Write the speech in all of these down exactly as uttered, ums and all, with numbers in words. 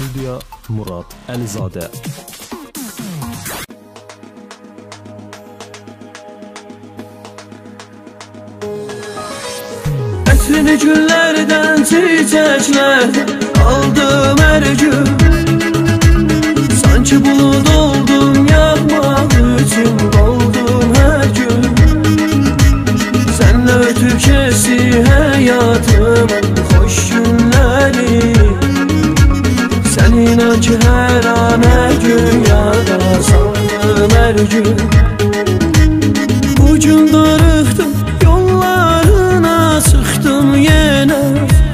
Studiya Murad Əlizadə. Ətrini güllərdən, çiçəklərdən aldım hər gün. Sanki bulud oldum, yağmaq üçün doldum hər gün. Sənlə ötüb keçdi həyatımın xoş günləri. Sən inan ki hər an, hər gün yada saldım hər gün. Bugün darıxdım, yollarına çıxdım yenə.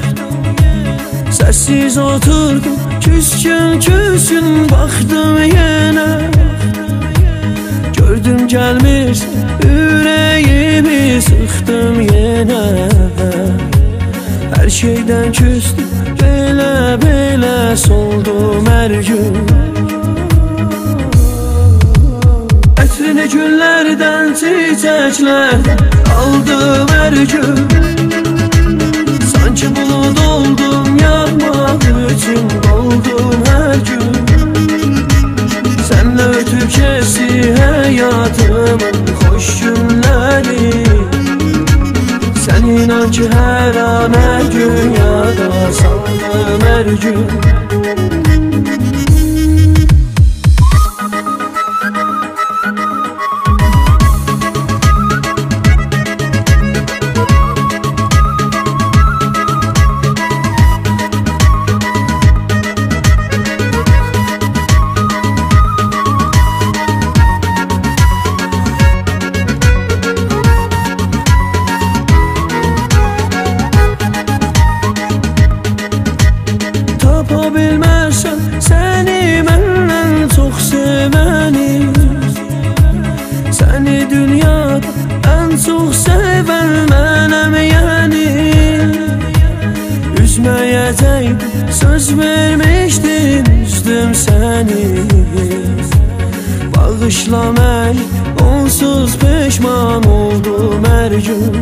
Səssiz oturdum, küskün küskün baxdım yenə. Gördüm gəlmirsən, ürəyimi sıxdım yenə. Hər şeydən küstüm, belə-belə soldum hər gün. Ətrini güllərdən, çiçəklərdən aldım hər gün. Sanki bulud oldum, yağmaq üçün doldum hər gün. Sənlə ötüb keçdi həyatımın xoş günləri. Sən inan ki hər an, hər gün yada saldım hər gün. Bilməsən səni məndən çox sevəni. Səni dünyada ən çox sevən mənəm yəni. Üzməyəcəkdim, söz vermişdim, üzdüm səni. Bağışla məni, onsuz peşman oldum hər gün.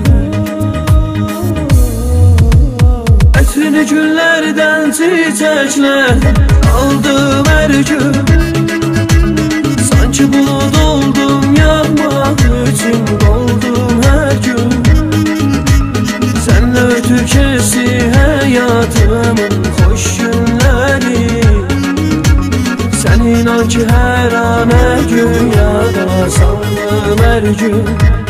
Ətrini güllərdən, çiçəklərdən aldım hər gün. Sanki bulud oldum, yağmaq üçün doldum hər gün. Sənlə ötüb keçdi həyatımın xoş günləri. Sən inan ki hər an, hər gün yada saldım hər gün.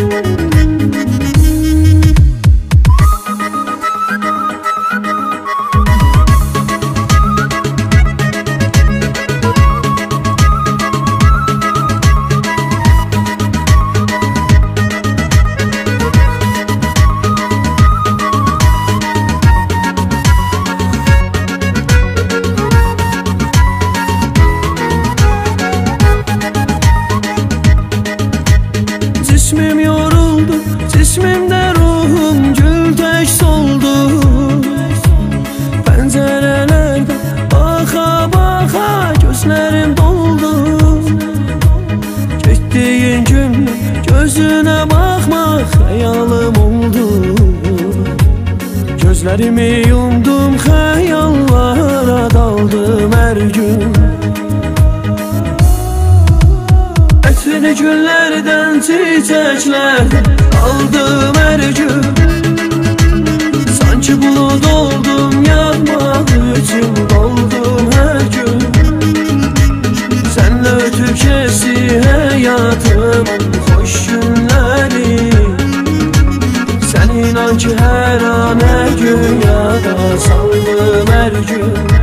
Cismim yoruldu, cismimdə ruhum gül tək soldu. Pəncərələrdə baxa-baxa gözlərim doldu. Getdiyin gün gözünə baxmaq xəyalım oldu. Gözlərimi yumdum, xəyallara daldım hər gün. Ətrini güllərdən, çiçəklərdən aldım hər gün. Sanki bulud oldum, yağmaq üçün doldum hər gün. Sənlə ötüb keçdi həyatımın xoş günləri. Sən inan ki hər an, hər gün yada saldım hər gün.